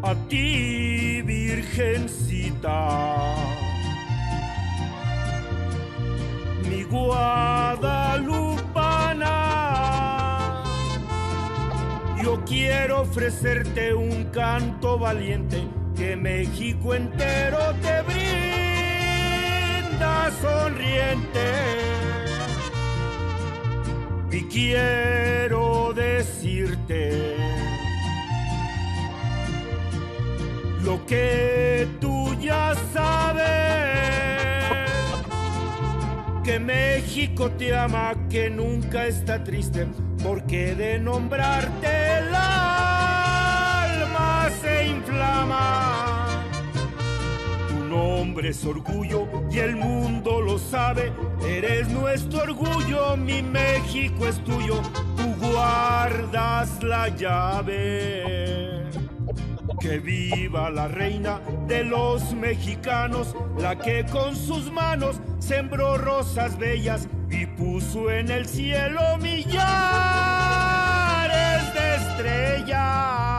a ti, virgencita, mi guadalupana. Yo quiero ofrecerte un canto valiente que México entero te brinda sonriente. Y quiero decirte lo que tú ya sabes, que México te ama, que nunca está triste, porque de nombrarte el alma se inflama. Tu nombre es orgullo y el mundo lo sabe, eres nuestro orgullo, mi México es tuyo, tú guardas la llave. Que viva la reina de los mexicanos, la que con sus manos sembró rosas bellas y puso en el cielo millares de estrellas.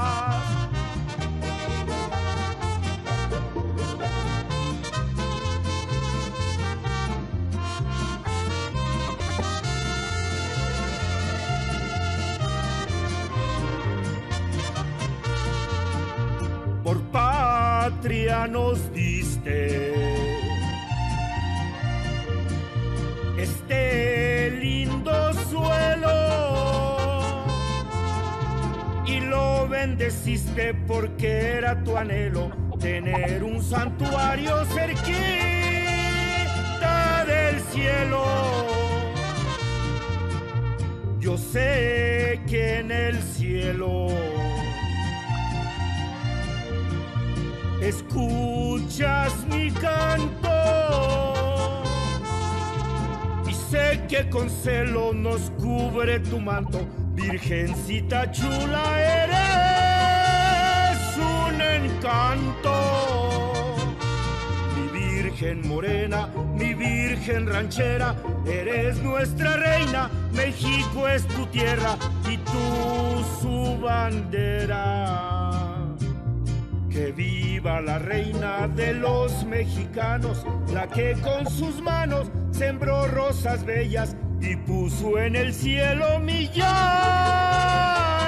Por patria nos diste este lindo suelo y lo bendeciste porque era tu anhelo tener un santuario cerquita del cielo. Yo sé que en el cielo escuchas mi canto y sé que con celo nos cubre tu manto. Virgencita chula, eres un encanto. Mi virgen morena, mi virgen ranchera, eres nuestra reina. México es tu tierra y tú su bandera. Que viva la reina de los mexicanos, la que con sus manos sembró rosas bellas y puso en el cielo millares